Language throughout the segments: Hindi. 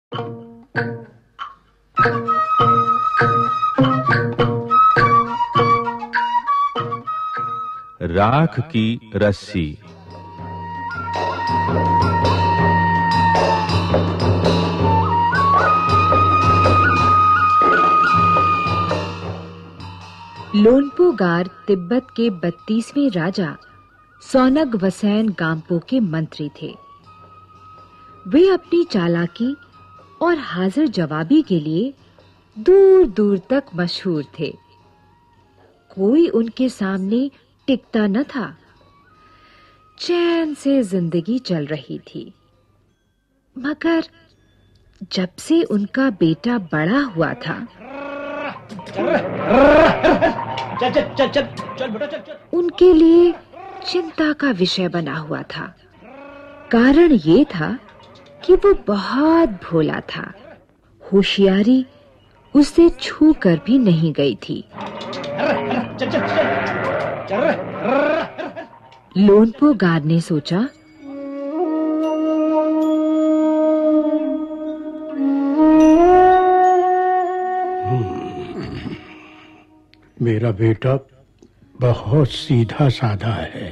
राख की रस्सी। लोनपो गार तिब्बत के 32वें राजा सोनग वसैन गाम्पो के मंत्री थे। वे अपनी चालाकी और हाजिर जवाबी के लिए दूर-दूर तक मशहूर थे। कोई उनके सामने टिकता न था। चैन से जिंदगी चल रही थी। मगर जब से उनका बेटा बड़ा हुआ था, उनके लिए चिंता का विषय बना हुआ था। कारण ये था कि वो बहुत भोला था। होशियारी उसे छू कर भी नहीं गई थी। लोनपो गार ने सोचा, मेरा बेटा बहुत सीधा साधा है।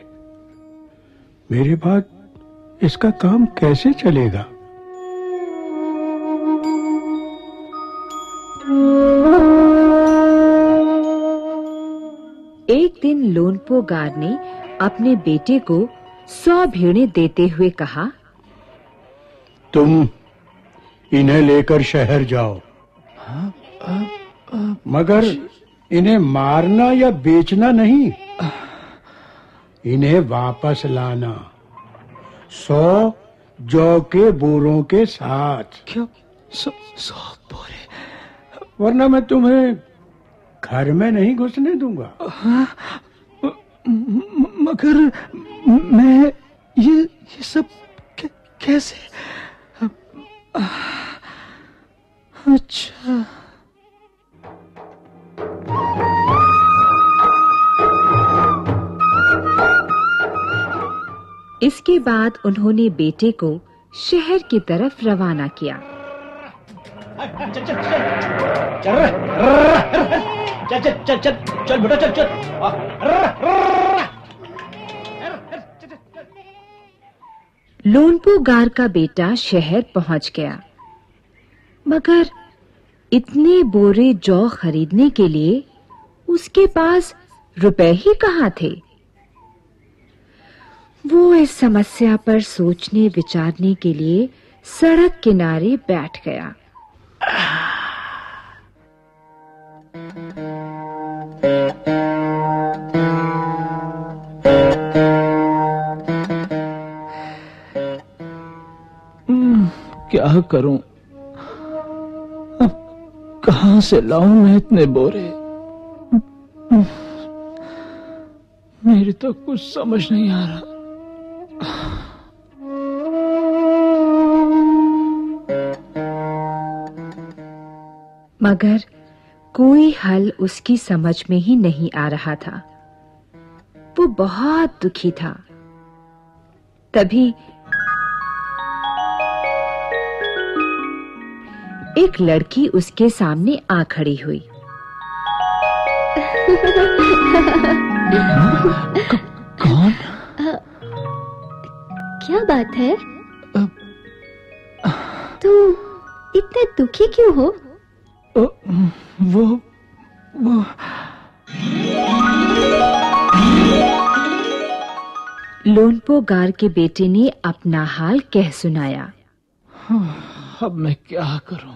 मेरे बाद इसका काम कैसे चलेगा? एक दिन लोनपो गार ने अपने बेटे को 100 भेड़ें देते हुए कहा, तुम इन्हें लेकर शहर जाओ। मगर इन्हें मारना या बेचना नहीं, इन्हें वापस लाना 100 जौ के बोरों के साथ। क्या 100 बोरे? वरना मैं तुम्हें घर में नहीं घुसने दूंगा। मगर मैं ये सब कैसे? अच्छा। इसके बाद उन्होंने बेटे को शहर की तरफ रवाना किया। चल बेटा, चल। लोनपो गार का बेटा शहर पहुंच गया, मगर इतने बोरे जौ खरीदने के लिए उसके पास रुपए ही कहां थे। वो इस समस्या पर सोचने विचारने के लिए सड़क किनारे बैठ गया। क्या करूं? अब कहां से लाऊं मैं इतने बोरे? मेरी तो कुछ समझ नहीं आ रहा। मगर कोई हल उसकी समझ में ही नहीं आ रहा था। वो बहुत दुखी था। तभी एक लड़की उसके सामने आ खड़ी हुई। कौन? क्या बात है? तू इतने दुखी क्यों हो? वो लोनपो गार के बेटे ने अपना हाल कह सुनाया। अब मैं क्या करूं?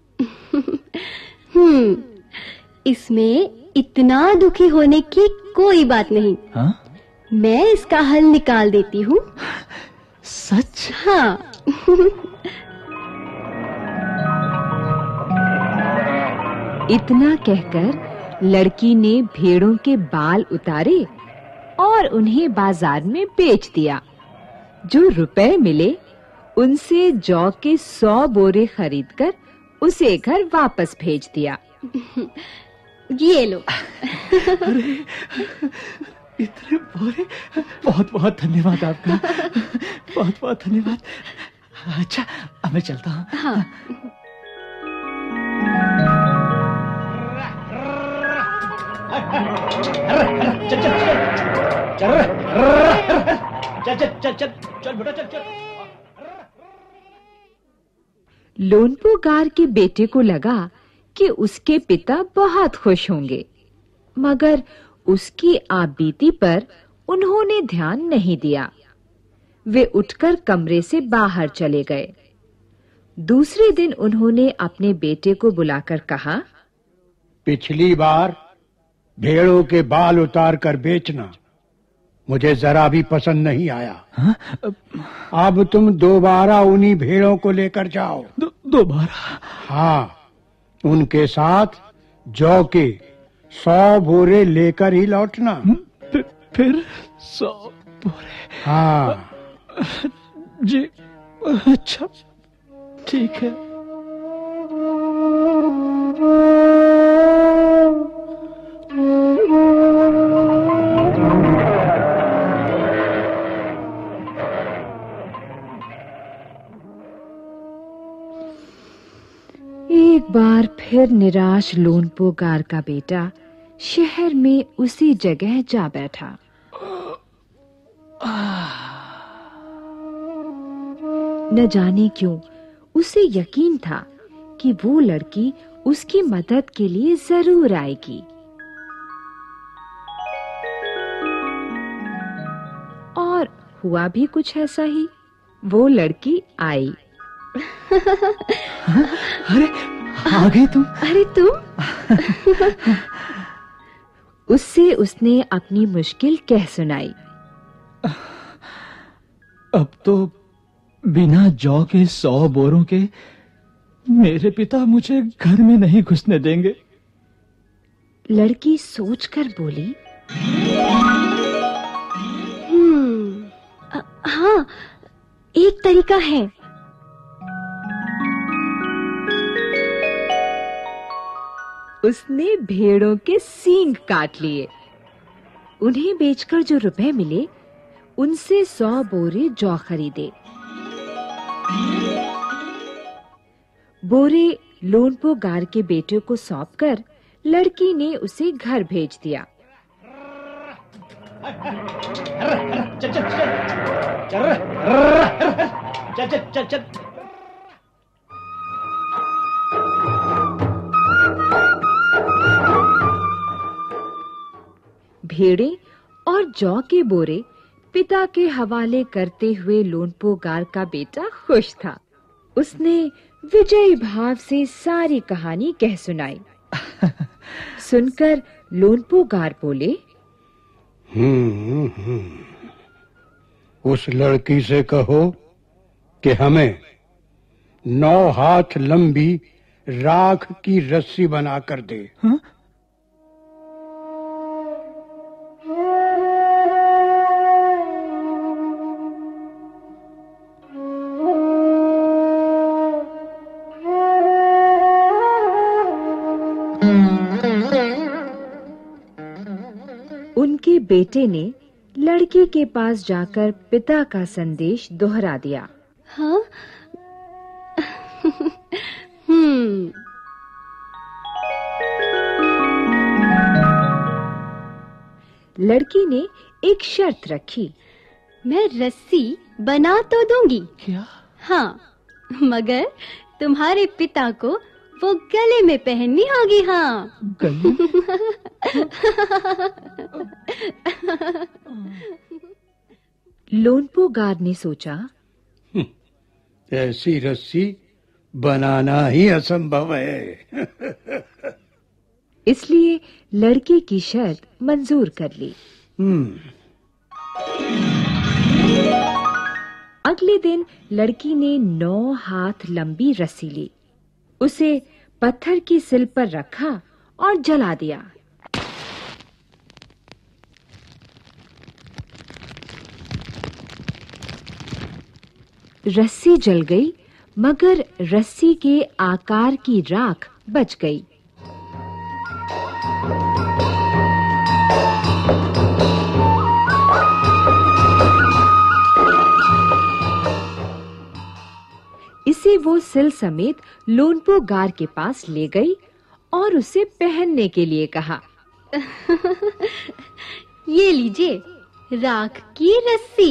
इसमें इतना दुखी होने की कोई बात नहीं। हाँ? मैं इसका हल निकाल देती हूँ। सच? हाँ। इतना कहकर लड़की ने भेड़ों के बाल उतारे और उन्हें बाजार में बेच दिया। जो रुपए मिले उनसे जौ के 100 बोरे खरीदकर उसे घर वापस भेज दिया। ये लो। अरे इतने बोरे! बहुत बहुत धन्यवाद आपका। बहुत बहुत धन्यवाद। अच्छा, अब मैं चलता हूँ। हाँ। चल चल चल चल चल चल बेटा चल चल। लोनपो गार के बेटे को लगा कि उसके पिता बहुत खुश होंगे, मगर उसकी आपबीती पर उन्होंने ध्यान नहीं दिया। वे उठकर कमरे से बाहर चले गए। दूसरे दिन उन्होंने अपने बेटे को बुलाकर कहा, पिछली बार भेड़ों के बाल उतार कर बेचना मुझे जरा भी पसंद नहीं आया। हाँ? अब तुम दोबारा उन्हीं भेड़ों को लेकर जाओ। दोबारा? हाँ, उनके साथ जौ के 100 बोरे लेकर ही लौटना। फिर 100 बोरे? हाँ जी, अच्छा, ठीक है। एक बार फिर निराश लोनपो गार का बेटा शहर में उसी जगह जा बैठा। न जाने क्यों उसे यकीन था कि वो लड़की उसकी मदद के लिए जरूर आएगी। और हुआ भी कुछ ऐसा ही। वो लड़की आई। अरे, आ गई तुम? अरे तुम? उससे उसने अपनी मुश्किल कह सुनाई। अब तो बिना जौ के 100 बोरों के मेरे पिता मुझे घर में नहीं घुसने देंगे। लड़की सोचकर बोली, हाँ, एक तरीका है। उसने भेड़ों के सींग काट लिए। उन्हें बेचकर जो रुपए मिले, उनसे 100 बोरे जौ खरीदे। बोरे लोनपो गार के बेटे को सौंपकर लड़की ने उसे घर भेज दिया। चल चल चल चल चल चल। भेड़े और जौ के बोरे पिता के हवाले करते हुए लोनपो गार का बेटा खुश था। उसने विजयी भाव से सारी कहानी कह सुनाई। सुनकर लोनपो गार बोले, उस लड़की से कहो कि हमें 9 हाथ लंबी राख की रस्सी बना कर दे। हाँ? उनके बेटे ने लड़की के पास जाकर पिता का संदेश दोहरा दिया। हाँ? लड़की ने एक शर्त रखी। मैं रस्सी बना तो दूंगी। क्या? हाँ, मगर तुम्हारे पिता को वो गले में पहननी होगी। हाँ। गले? लोनपो गार ने सोचा, ऐसी रस्सी बनाना ही असंभव है। इसलिए लड़के की शर्त मंजूर कर ली। अगले दिन लड़की ने 9 हाथ लंबी रस्सी ली, उसे पत्थर की सिल पर रखा और जला दिया। रस्सी जल गई, मगर रस्सी के आकार की राख बच गई। उसे वो सिल समेत लोनपो गार के पास ले गई और उसे पहनने के लिए कहा। ये लीजिए राख की रस्सी।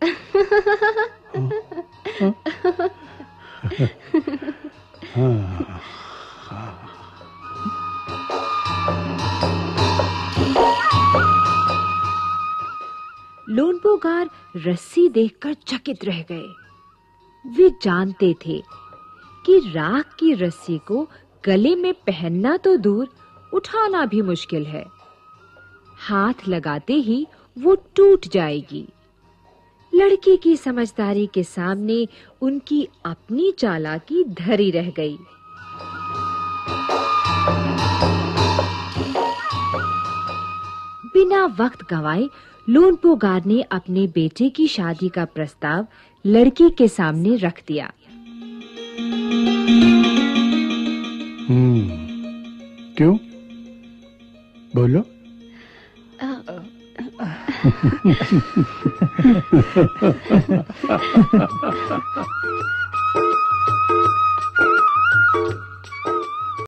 लोनपो गार रस्सी देखकर चकित रह गए। वे जानते थे कि राख की रस्सी को गले में पहनना तो दूर, उठाना भी मुश्किल है। हाथ लगाते ही वो टूट जाएगी। लड़की की समझदारी के सामने उनकी अपनी चालाकी धरी रह गई। बिना वक्त गंवाए लोनपो गार ने अपने बेटे की शादी का प्रस्ताव लड़की के सामने रख दिया। क्यों? बोलो।